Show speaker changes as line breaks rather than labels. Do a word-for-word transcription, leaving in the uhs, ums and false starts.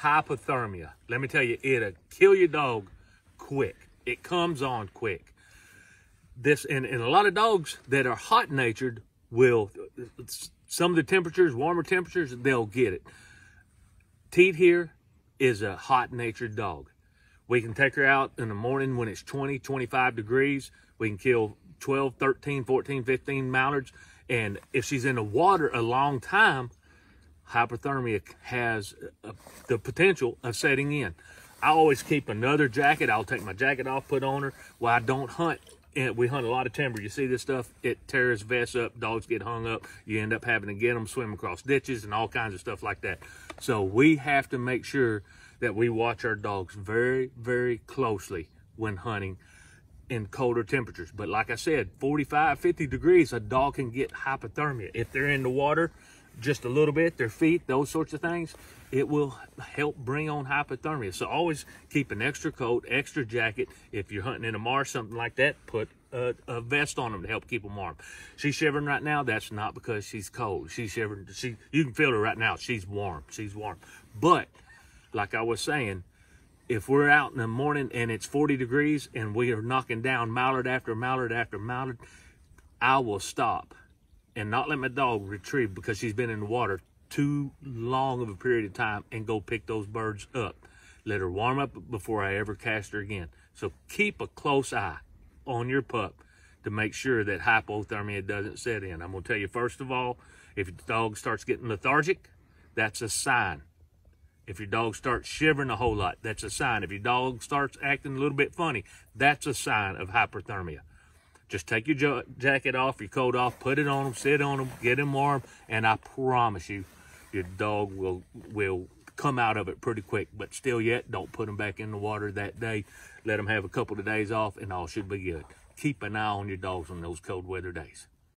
hypothermia. Let me tell you, it'll kill your dog quick. It comes on quick. This and, and a lot of dogs that are hot-natured will, some of the temperatures, warmer temperatures, they'll get it. Teat here is a hot-natured dog. We can take her out in the morning when it's twenty, twenty-five degrees. We can kill twelve, thirteen, fourteen, fifteen mallards. And if she's in the water a long time, hypothermia has a, the potential of setting in. I always keep another jacket. I'll take my jacket off, put on her. Well, I don't hunt. And we hunt a lot of timber. You see this stuff, it tears vests up, dogs get hung up. You end up having to get them, swim across ditches and all kinds of stuff like that. So we have to make sure that we watch our dogs very, very closely when hunting in colder temperatures. But like I said, forty-five, fifty degrees, a dog can get hypothermia. If they're in the water just a little bit, their feet, those sorts of things, it will help bring on hypothermia. So always keep an extra coat, extra jacket. If you're hunting in a marsh, something like that, put a, a vest on them to help keep them warm. She's shivering right now. That's not because she's cold. She's shivering. She, you can feel her right now. She's warm. She's warm. But like I was saying, if we're out in the morning and it's forty degrees and we are knocking down mallard after mallard after mallard, I will stop and not let my dog retrieve because she's been in the water too long of a period of time and go pick those birds up. Let her warm up before I ever cast her again. So keep a close eye on your pup to make sure that hypothermia doesn't set in. I'm gonna tell you, first of all, if your dog starts getting lethargic, that's a sign. If your dog starts shivering a whole lot, that's a sign. If your dog starts acting a little bit funny, that's a sign of hypothermia. Just take your jacket off, your coat off, put it on them, sit on them, get them warm, and I promise you, your dog will will come out of it pretty quick. But still yet, don't put them back in the water that day. Let them have a couple of days off, and all should be good. Keep an eye on your dogs on those cold weather days.